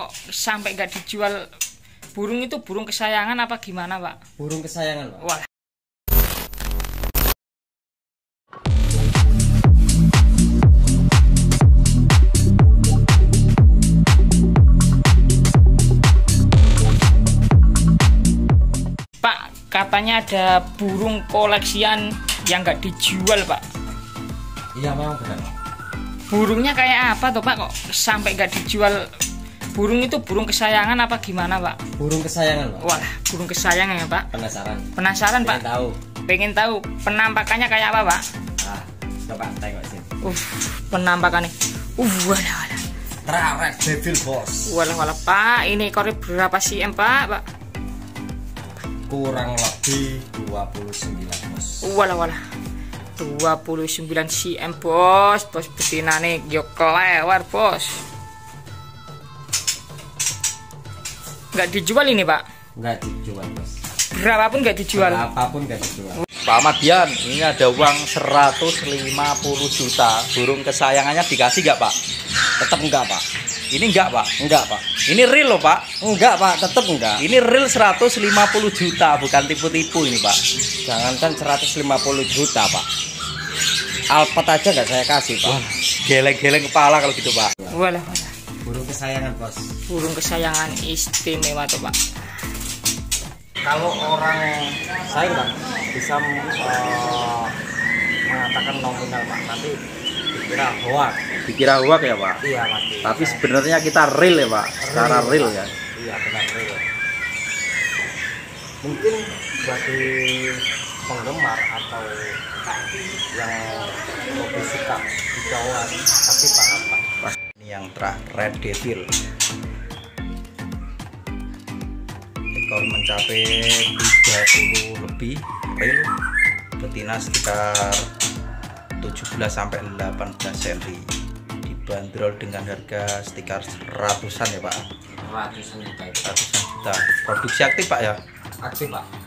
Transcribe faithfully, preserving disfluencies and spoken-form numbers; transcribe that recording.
Kok sampai nggak dijual? Burung itu burung kesayangan apa gimana, Pak? Burung kesayangan, Pak. Wah. Pak, katanya ada burung koleksian yang nggak dijual, Pak. Iya, memang benar. Burungnya kayak apa tuh, Pak? Kok sampai nggak dijual? Burung itu burung kesayangan apa gimana, Pak? Burung kesayangan, Pak. Wah, burung kesayangan ya, Pak. Penasaran? Penasaran, Pak? Pengen tahu. Pengen tahu penampakannya kayak apa, Pak? Ah, coba tengok sini. Uh, penampakannya. Uh, walah, walah. Red Devil, Bos. Walah, walah, Pak. Ini korek berapa cm, Pak, Pak? Kurang lebih dua puluh sembilan, Bos. Walah, walah. dua puluh sembilan cm, Bos. Bos betina nih, yo kelewar, Bos. Nggak dijual ini, Pak? Nggak dijual, Bos. Berapapun nggak dijual? Berapapun nggak dijual. Pak Madian, ini ada uang seratus lima puluh juta. Burung kesayangannya dikasih nggak, Pak? Tetap enggak, Pak. Ini enggak, Pak? Enggak, Pak. Ini real loh, Pak. Enggak, Pak. Tetap enggak. Ini real seratus lima puluh juta, bukan tipu-tipu ini, Pak. Jangankan seratus lima puluh juta, Pak. Alpet aja nggak saya kasih, Pak. Wah, geleng-geleng kepala kalau gitu, Pak. Walah, walah. Burung kesayangan, Bos. Burung kesayangan istimewa tuh, Pak. Kalau orang saya nggak bisa uh, mengatakan nominal, Pak. Nanti dikira hoax. Dikira hoax ya, Pak? Iya, pasti. Tapi sebenarnya kita real ya, Pak. Secara real ya. Iya, benar real. Mungkin bagi penggemar atau yang lebih suka hijauan pasti paham, Pak. Ini yang terakhir Red Devil. Ekor mencapai tiga puluh lebih, real. Betina sekitar tujuh belas sampai delapan belas senti. Dibanderol dengan harga sekitar ratusan ya, Pak. Ratusan juta. Ratusan juta. Produksi aktif, Pak ya? Aktif, Pak.